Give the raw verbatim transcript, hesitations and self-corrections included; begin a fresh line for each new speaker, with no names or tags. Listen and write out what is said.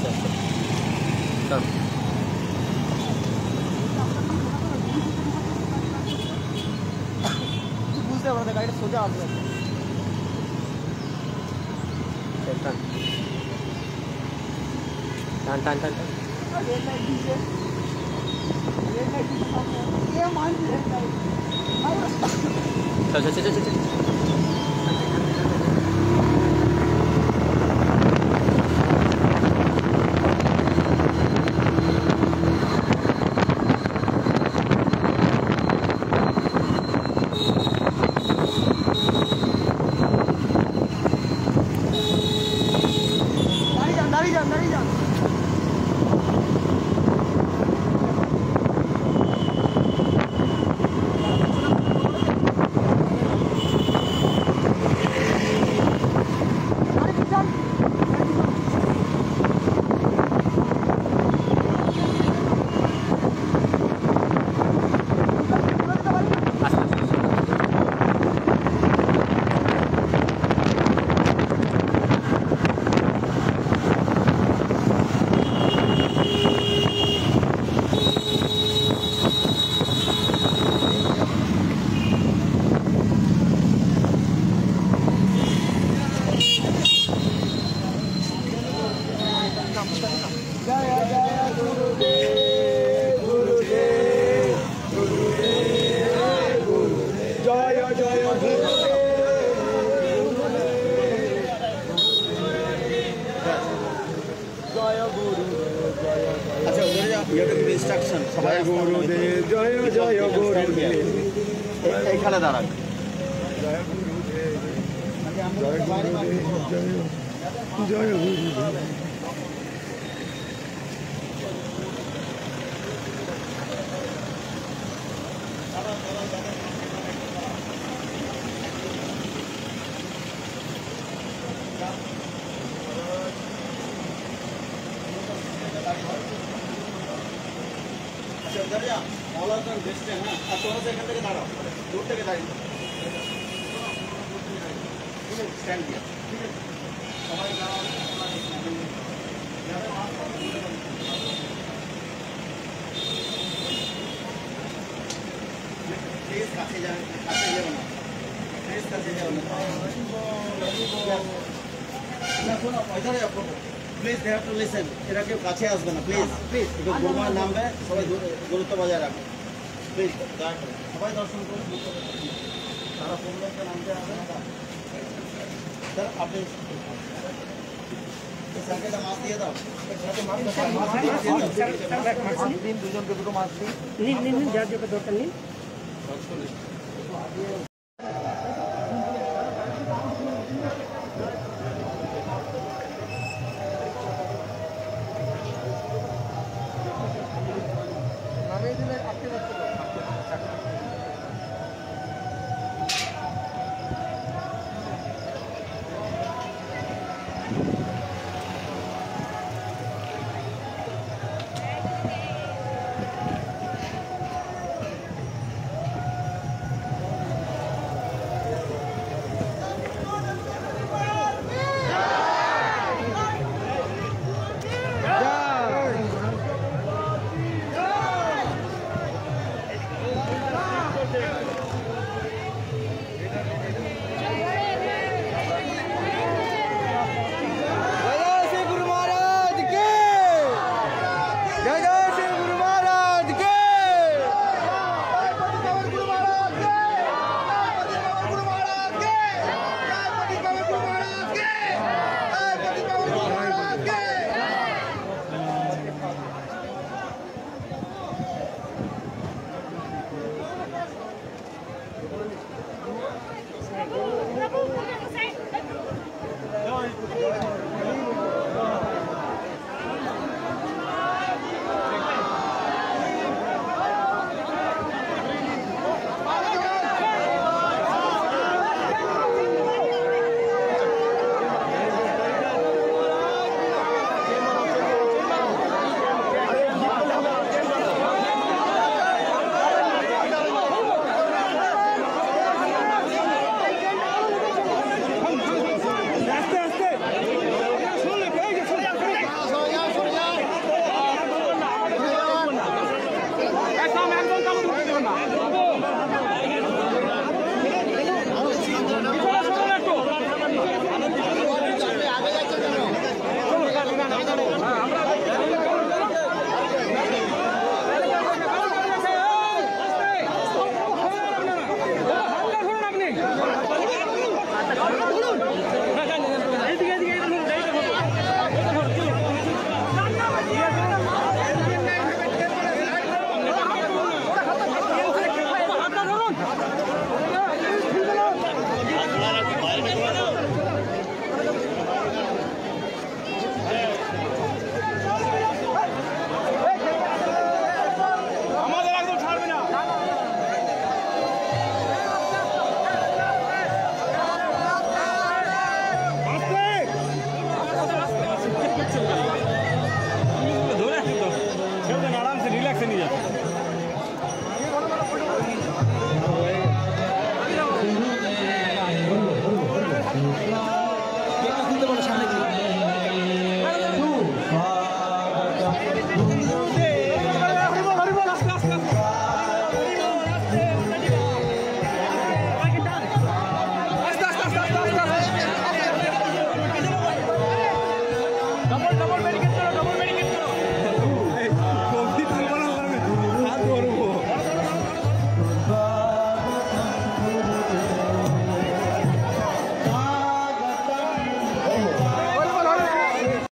আস্তে আস্তে চল বুঝতে পারবে গাড়িটা সোজা আসবে টান টান টান টান টান चल चल चल चल चल
instruction সবাই গুরুদেব জয় জয় গুরুদেব এইখানে দাঁড়ান জয় গুরুদেব জয় গুরুদেব জয় গুরুদেব दरिया मौला का बेस्ट है ना अब थोड़ा सा एखान থেকে দাঁড়াও দূর থেকে দাঁড়িয়ে ঠিক আছে স্ট্যান্ড দিয়া ঠিক আছে সবাই দাঁড়াও প্লিজ কাছে যান কাছে যাও না প্লিজ কাছে যাও না না শোনো ইধারে আপনি please they have to listen এরা কেউ কাছে আসবে না প্লিজ প্লিজ একটু গুরুমার নামবে সবাই গুরুত্ব বজায় রাখবে প্লিজ সবাই দর্শন করুন সারা প্রোগ্রামটা নামতে হবে না স্যার আপনি সাইকেলটা মাছ দিয়ে দাও মাছ দিন দুজনকে দুটো মাছ দিন নিন নিন যার যেটা দরকার নিন